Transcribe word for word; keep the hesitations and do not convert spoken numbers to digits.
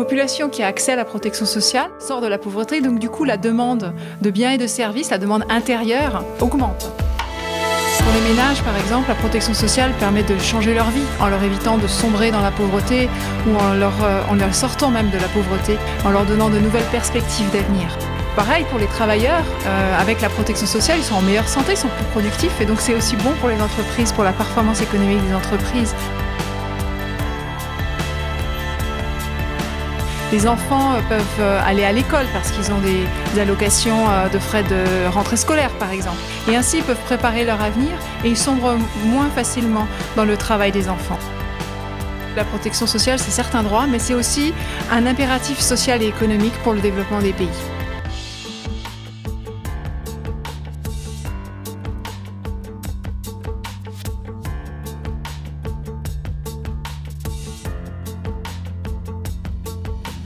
population qui a accès à la protection sociale sort de la pauvreté, donc du coup la demande de biens et de services, la demande intérieure augmente. Pour les ménages, par exemple, la protection sociale permet de changer leur vie en leur évitant de sombrer dans la pauvreté ou en leur, euh, en leur sortant même de la pauvreté, en leur donnant de nouvelles perspectives d'avenir. Pareil pour les travailleurs, euh, avec la protection sociale, ils sont en meilleure santé, ils sont plus productifs et donc c'est aussi bon pour les entreprises, pour la performance économique des entreprises. Les enfants peuvent aller à l'école parce qu'ils ont des, des allocations de frais de rentrée scolaire, par exemple. Et ainsi, ils peuvent préparer leur avenir et ils sombrent moins facilement dans le travail des enfants. La protection sociale, c'est certes un droit, mais c'est aussi un impératif social et économique pour le développement des pays.